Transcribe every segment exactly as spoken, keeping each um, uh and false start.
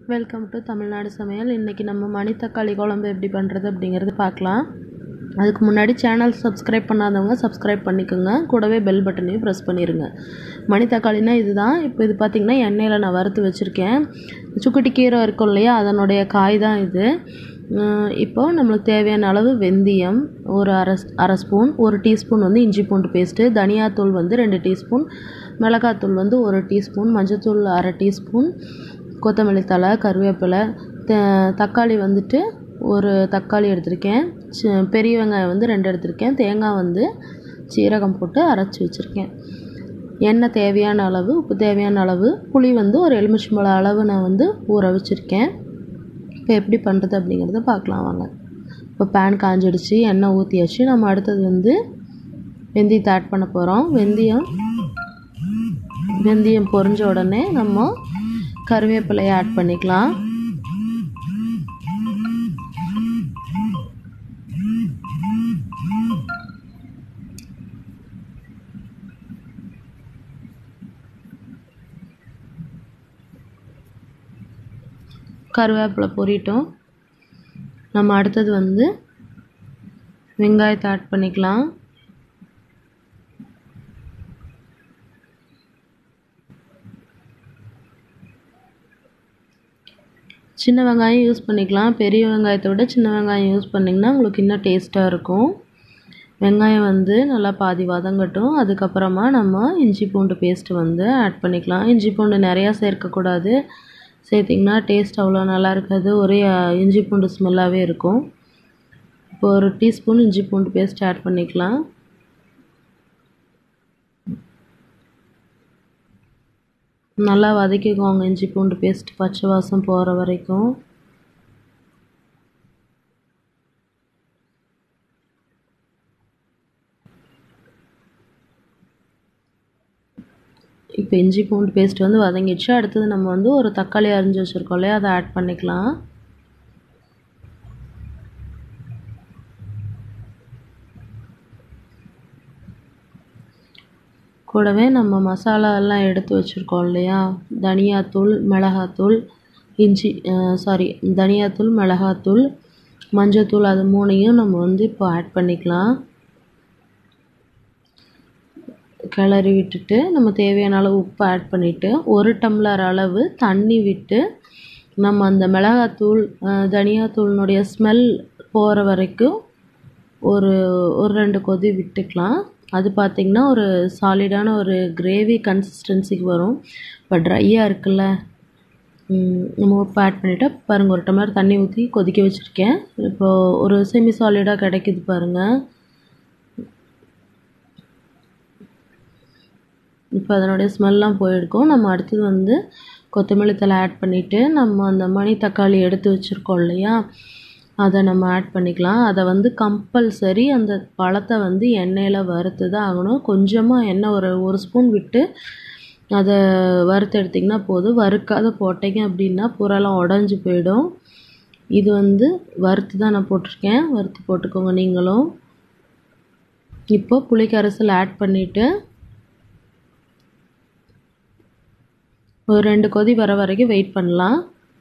Welcome to Tamil Nadu சமையல். இன்றைக்கி நம்ம மணி தக்காளி குழம்பு எப்படி பண்ணுறது அப்படிங்கிறது பார்க்கலாம். அதுக்கு முன்னாடி சேனல் சப்ஸ்கிரைப் பண்ணாதவங்க சப்ஸ்கிரைப் பண்ணிக்கோங்க. கூடவே பெல் பட்டனையும் ப்ரெஸ் பண்ணிடுங்க. மணி தக்காளினா இதுதான். இப்போ இது பார்த்திங்கன்னா எண்ணெயில் நான் வறுத்து வச்சுருக்கேன். சுக்குட்டி கீரை இருக்கும் இல்லையா, அதனுடைய காய் தான் இது. இப்போது நம்மளுக்கு தேவையான அளவு வெந்தயம் ஒரு அரை அரை ஸ்பூன், ஒரு டீஸ்பூன் வந்து இஞ்சி பூண்டு பேஸ்ட்டு, தனியாத்தூள் வந்து ரெண்டு டீஸ்பூன், மிளகாத்தூள் வந்து ஒரு டீஸ்பூன், மஞ்சத்தூள் அரை டீஸ்பூன், கொத்தமல்லி தழை, கருவேப்பிலை, தக்காளி வந்துட்டு ஒரு தக்காளி எடுத்திருக்கேன், பெரிய வெங்காயம் வந்து ரெண்டு எடுத்திருக்கேன், தேங்காய் வந்து சீரகம் போட்டு அரைச்சி வச்சுருக்கேன். எண்ணெய் தேவையான அளவு, உப்பு தேவையான அளவு, புளி வந்து ஒரு எலுமிச்சம்பழம் அளவு நான் வந்து ஊற வச்சுருக்கேன். இப்போ எப்படி பண்ணுறது அப்படிங்கிறத பார்க்கலாம் வாங்க. இப்போ பேன் காஞ்சிடுச்சு, எண்ணெய் ஊற்றியாச்சு. நம்ம அடுத்தது வந்து வெந்தயத்தை ஆட் பண்ண போகிறோம். வெந்தயம் வெந்தயம் பொரிஞ்ச உடனே நம்ம கருவேப்பிலையை ஆட் பண்ணிக்கலாம். கருவேப்பிலை பொரியட்டும். நம்ம அடுத்தது வந்து வெங்காயத்தை ஆட் பண்ணிக்கலாம். சின்ன வெங்காயம் யூஸ் பண்ணிக்கலாம். பெரிய வெங்காயத்தை விட சின்ன வெங்காயம் யூஸ் பண்ணிங்கன்னா உங்களுக்கு இன்னும் டேஸ்ட்டாக இருக்கும். வெங்காயம் வந்து நல்லா பாதி வதங்கட்டும். அதுக்கப்புறமா நம்ம இஞ்சி பூண்டு பேஸ்ட்டு வந்து ஆட் பண்ணிக்கலாம். இஞ்சி பூண்டு நிறையா சேர்க்கக்கூடாது. சேர்த்திங்கன்னா டேஸ்ட் அவ்வளோ நல்லா இருக்காது, ஒரே இஞ்சி பூண்டு ஸ்மெல்லாகவே இருக்கும். இப்போ ஒரு டீஸ்பூன் இஞ்சி பூண்டு பேஸ்ட் ஆட் பண்ணிக்கலாம். நல்லா வதக்கிக்கோங்க. இஞ்சி பூண்டு பேஸ்ட் பச்சை வாசம் போகிற வரைக்கும். இப்போ இஞ்சி பூண்டு பேஸ்ட் வந்து வதங்கிடுச்சு. அடுத்தது நம்ம வந்து ஒரு தக்காளி அரிஞ்சு வச்சுருக்கோம் இல்லையா, அதை ஆட் பண்ணிக்கலாம். கூடவே நம்ம மசாலா எல்லாம் எடுத்து வச்சுருக்கோம் இல்லையா, தனியாத்தூள், மிளகாத்தூள், இஞ்சி சாரி தனியாத்தூள், மிளகாத்தூள், மஞ்சத்தூள், அது மூணையும் நம்ம வந்து இப்போ ஆட் பண்ணிக்கலாம். கிளறி விட்டுட்டு நம்ம தேவையான அளவு உப்பு ஆட் பண்ணிவிட்டு ஒரு டம்ளர் அளவு தண்ணி விட்டு நம்ம அந்த மிளகாத்தூள், தனியாத்தூளினுடைய ஸ்மெல் போகிற வரைக்கும் ஒரு ஒரு ரெண்டு கொதி விட்டுக்கலாம். அது பார்த்திங்கன்னா ஒரு சாலிடான ஒரு கிரேவி கன்சிஸ்டன்சிக்கு வரும். இப்போ ட்ரையாக இருக்குல்ல, நம்ம உப்பு ஆட் பண்ணிவிட்டு பாருங்கள், ஒரு டம்ளர் தண்ணி ஊற்றி கொதிக்க வச்சுருக்கேன். இப்போது ஒரு செமி சாலிடாக கிடைக்கிது பாருங்கள். இப்போ அதனுடைய ஸ்மெல்லாம் போயிருக்கும். நம்ம அடுத்தது வந்து கொத்தமல்லி தழை ஆட் பண்ணிவிட்டு நம்ம அந்த மணி தக்காளி எடுத்து வச்சுருக்கோம் இல்லையா, அதை நம்ம ஆட் பண்ணிக்கலாம். அதை வந்து கம்பல்சரி அந்த பழத்தை வந்து எண்ணெயில் வறுத்து தான் ஆகணும். கொஞ்சமாக எண்ணெய் ஒரு ஒரு ஸ்பூன் விட்டு அதை வறுத்து எடுத்திங்கன்னா போதும். வறுக்காத போட்டிங்க அப்படின்னா பூரெல்லாம் உடஞ்சி போயிடும். இது வந்து வறுத்து தான் நான் போட்டிருக்கேன், வறுத்து போட்டுக்கோங்க நீங்களும். இப்போ புளி கரைசல் ஆட் பண்ணிவிட்டு ஒரு ரெண்டு கொதி வர வரைக்கும் வெயிட் பண்ணலாம்.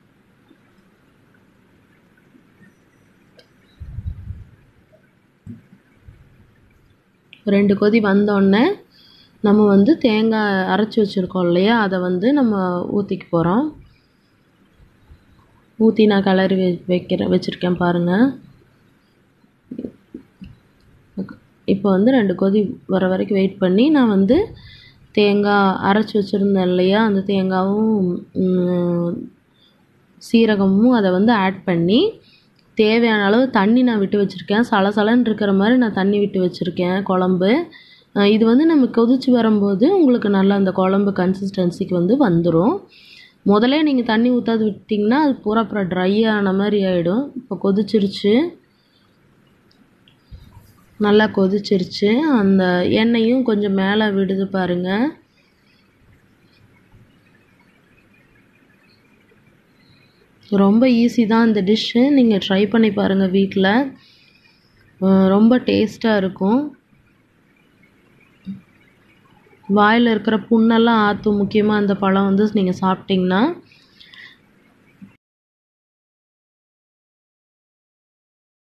ரெண்டு கொதி வந்தோடனே நம்ம வந்து தேங்காய் அரைச்சி வச்சுருக்கோம் இல்லையா, அதை வந்து நம்ம ஊற்றிக்க போகிறோம். ஊற்றி நான் கிளறி வை வைக்கிறேன் வச்சுருக்கேன் பாருங்கள். இப்போ வந்து ரெண்டு கொதி வர வரைக்கும் வெயிட் பண்ணி நான் வந்து தேங்காய் அரைச்சி வச்சுருந்தேன் இல்லையா, அந்த தேங்காயும் சீரகமும் அதை வந்து ஆட் பண்ணி தேவையான அளவு தண்ணி நான் விட்டு வச்சுருக்கேன். சலசலன்னு இருக்கிற மாதிரி நான் தண்ணி விட்டு வச்சுருக்கேன் குழம்பு. இது வந்து நம்ம கொதிச்சு வரும்போது உங்களுக்கு நல்லா அந்த குழம்பு கன்சிஸ்டன்சிக்கு வந்து வந்துடும். முதலே நீங்கள் தண்ணி ஊற்றாது விட்டிங்கன்னா அது பூரா அப்புறம் ட்ரை ஆன மாதிரி ஆகிடும். இப்போ கொதிச்சிருச்சு, நல்லா கொதிச்சிருச்சு. அந்த எண்ணெயும் கொஞ்சம் மேலே விடுது பாருங்கள். ரொம்ப ஈஸி தான் இந்த டிஷ்ஷு, நீங்கள் ட்ரை பண்ணி பாருங்கள் வீட்டில். ரொம்ப டேஸ்ட்டாக இருக்கும். வாயில் இருக்கிற புண்ணெல்லாம் ஆற்றும். முக்கியமாக அந்த பழம் வந்து நீங்கள் சாப்பிட்டிங்கன்னா